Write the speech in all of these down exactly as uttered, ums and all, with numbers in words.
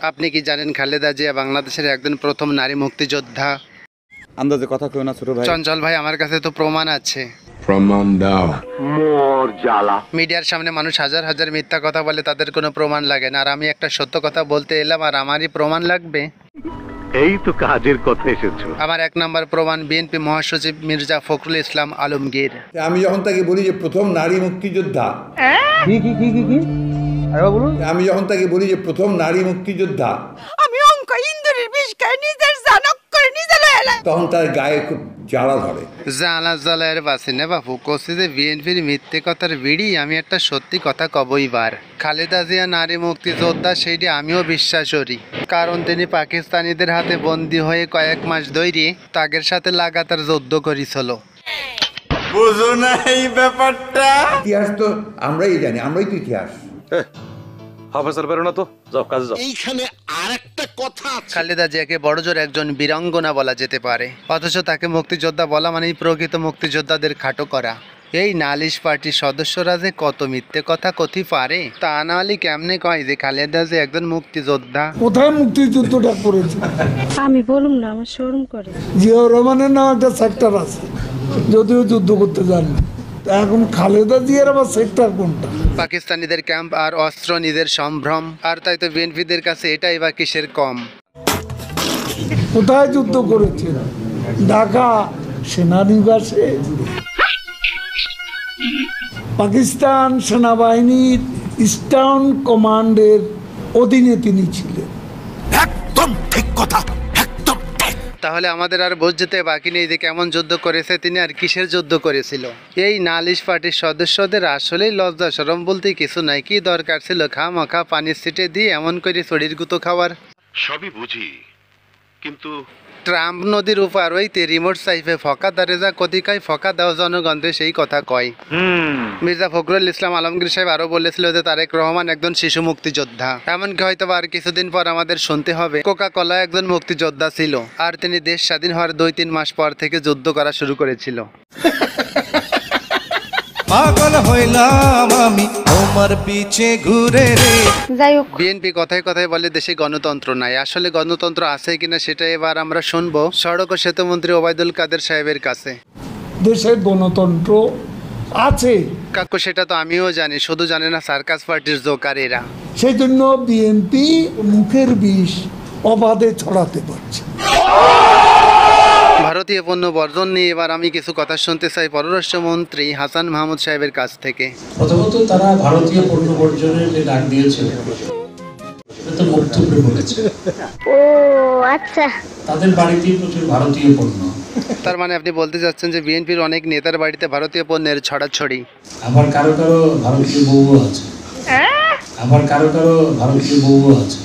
আপনি কি জানেন খালেদা জিয়া বাংলাদেশের একজন প্রথম নারী মুক্তিযোদ্ধা? আন্দাজে কথা কইও না ছোট ভাই। চঞ্চল ভাই, আমার কাছে তো প্রমাণ আছে। প্রমাণ দাও। মোর জ্বালা। মিডিয়ার সামনে মানুষ হাজার হাজার মিথ্যা কথা বলে, তাদের কোনো প্রমাণ লাগে না। আর আমি একটা সত্য কথা বলতে এলাম, আর আমারই প্রমাণ লাগবে। এই তো কাজের কথা এসেছো। আমার এক নম্বর প্রমাণ বিএনপি মহাসচিব মির্জা ফখরুল ইসলাম আলমগীর। আমি যখন তাকে বলি যে প্রথম নারী মুক্তিযোদ্ধা, কি কি কি কি কি আরে বলুন। আমি যখন তাকে বলি যে প্রথম নারী মুক্তিযোদ্ধা, আমি অঙ্ক ইন্দুরের বিষ খাই নিজের জানক করে নিজে লয়েলা, তখন তার গায়ে খুব জ্বালা ধরে। জালা জালায়ের বাসে না বাপু, কষি যে বিএনপির মিথ্যে কথার বিড়ি। আমি একটা সত্যি কথা কবই বার। খালেদা জিয়া নারী মুক্তিযোদ্ধা, সেইটি আমিও বিশ্বাস করি। কারণ তিনি পাকিস্তানিদের হাতে বন্দী হয়ে কয়েক মাস ধরে তাদের সাথে লাগাতার যুদ্ধ করেছিল। বুঝো না এই ব্যাপারটা? ইতিহাস তো আমরাই জানি, আমরাই তো ইতিহাস। হাফেজার বেরো না তো, যাও কাজে যাও। এইখানে আরেকটা কথা আছে। খালেদা জিয়াকে বড়জোর একজন বীরাঙ্গনা বলা যেতে পারে, অথচ তাকে মুক্তিযোদ্ধা বলা মানেই প্রকৃত মুক্তিযোদ্ধাদের খাটো করা। এই নালিশ পার্টির সদস্যরা যে কত মিথ্যে কথা কথি পারে, তা না হলে কেমনে কয় যে খালেদা যে একজন মুক্তিযোদ্ধা? কোথায় মুক্তিযুদ্ধটা করেছে? আমি বলুম না, আমার শরম করে। জিয়াউর রহমানের নাম একটা সেক্টর আছে, যদিও যুদ্ধ করতে জানি। এখন খালেদা জিয়ার আবার সেক্টর কোনটা? পাকিস্তানিদের ক্যাম্প আর অস্ত্র নিজের সম্ভ্রম, আর তাই তো বিএনপিদের কাছে এটাই বা কিসের কম? কোথায় যুদ্ধ করেছে? ঢাকা সেনানিবাসে। পাকিস্তান সেনাবাহিনীর ইস্টার্ন কমান্ডের অধীনে তিনি ছিলেন। একদম ঠিক কথা, একদম ঠিক। তাহলে আমাদের আর বুঝতে বাকি নেই যে কেমন যুদ্ধ করেছে তিনি আর কিসের যুদ্ধ করেছিল। এই নালিশ পার্টির সদস্যদের আসলেই লজ্জা শরম বলতে কিছু নাই। কি দরকার ছিল খামাখা পানির সিটে দিয়ে এমন করে শরীর গুতো খাওয়ার? সবই বুঝি, কিন্তু ট্রাম্প নদীর উপর ওইতে রিমোট সাইফে ফকা দাঁড়ে যা কতিকায় ফকা দাও জনগণরে, সেই কথা কয়। মির্জা ফখরুল ইসলাম আলমগীর সাহেব আরো বলেছিল যে তারেক রহমান একজন শিশু মুক্তিযোদ্ধা। এমনকি হয়তো আর কিছুদিন পর আমাদের শুনতে হবে কোকা কোলা একজন মুক্তিযোদ্ধা ছিল, আর তিনি দেশ স্বাধীন হওয়ার দুই তিন মাস পর থেকে যুদ্ধ করা শুরু করেছিল। পাগল হইলাম আমি তোমার পিছে ঘুরে রে। যাই হোক, বিএনপি কথায় কথায় বলে দেশে গণতন্ত্র নাই। আসলে গণতন্ত্র আছে কিনা সেটা এবার আমরা শুনবো সড়ক ও সেতুমন্ত্রী ওবায়দুল কাদের সাহেবের কাছে। দেশে গণতন্ত্র আছে, কাকু সেটা তো আমিও জানি, শুধু জানে না সার্কাস পার্টির জোকারেরা। সেই জন্য বিএনপি মুখের বিষ অবাধে ছড়াতে পারছে। ভারতীয় পণ্য বর্জন নিয়ে এবার আমি কিছু কথা শুনতে চাই পররাষ্ট্রমন্ত্রী হাসান মাহমুদ সাহেবের কাছ থেকে। প্রথমত তারা ভারতীয় পণ্য বর্জনের যে ডাক দিয়েছিল, এটা বক্তব্যে বলেছে। ও আচ্ছা, তাদের বাড়িতেই প্রচুর ভারতীয় পণ্য। তার মানে আপনি বলতে চাচ্ছেন যে বিএনপির অনেক নেতার বাড়িতে ভারতীয় পণ্যের ছড়াছড়ি। আবার কারো কারো ভারতীয় বউ আছে, আবার কারো কারো ভারতীয় বউ আছে।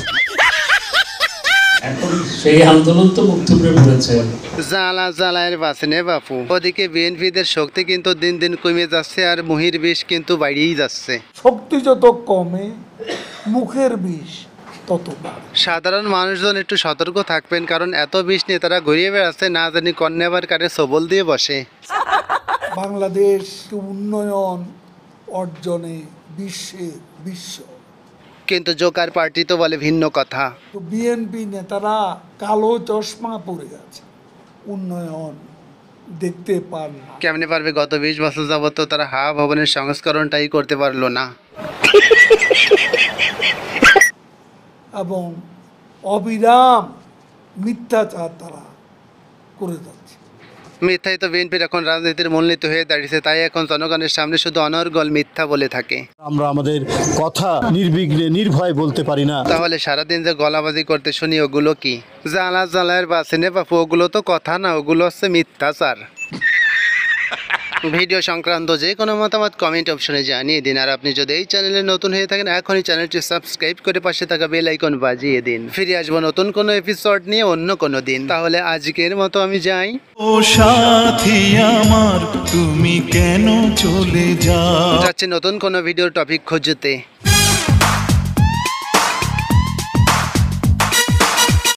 এখন সেই আন্দোলন তো বক্তব্যে বলেছে। জ্বালা জ্বালায়ের বাসে নে বাপু। ওদিকে বিএনপিদের শক্তি কিন্তু দিন দিন কমে যাচ্ছে, আর মুহির বিষ কিন্তু বাড়িয়েই যাচ্ছে। শক্তি যত কমে মুখের বিষ তত বাড়ে। সাধারণ মানুষজন একটু সতর্ক থাকবেন, কারণ এত বিষ নিয়ে তারা ঘুরিয়ে বেড়াচ্ছে, না জানি কন্যাবার কারে সবল দিয়ে বসে। বাংলাদেশ উন্নয়ন অর্জনে বিশ্বের বিশ্ব, কিন্তু জোকার পার্টি তো বলে ভিন্ন কথা। তো বিএনপি নেতারা কালো চশমা পরে আছে, উন্নয়ন দেখতে পান না। কেমনে পারবে? গত বিশ বছর যাবত তো তারা হা ভবনের সংস্করণটাই করতে পারলো না। এবং অবিরাম মিথ্যাচার তারা করে যাচ্ছে। মিথ্যাই তো বিএনপির এখন রাজনীতির মূলনীতি হয়ে দাঁড়িয়েছে, তাই এখন জনগণের সামনে শুধু অনর্গল মিথ্যা বলে থাকে। আমরা আমাদের কথা নির্বিঘ্নে নির্ভয় বলতে পারি না। তাহলে সারাদিন যে গলাবাজি করতে শুনি, ওগুলো কি? জ্বালা জ্বালায়ের বাসে নে বাপু, ওগুলো তো কথা না, ওগুলো হচ্ছে মিথ্যাচার। ভিডিও সংক্রান্ত যে কোনো মতামত কমেন্ট অপশনে জানিয়ে দিন। আর আপনি যদি এই চ্যানেলে নতুন হয়ে থাকেন, এখনই চ্যানেলটি সাবস্ক্রাইব করে পাশে থাকা বেল আইকন বাজিয়ে দিন। ফিরে আসবো নতুন কোনো এপিসোড নিয়ে অন্য কোনো দিন। তাহলে আজকের মতো আমি যাই। ও সাথী আমার, তুমি কেন চলে যাও? যাচ্ছি নতুন কোনো ভিডিওর টপিক খুঁজতে।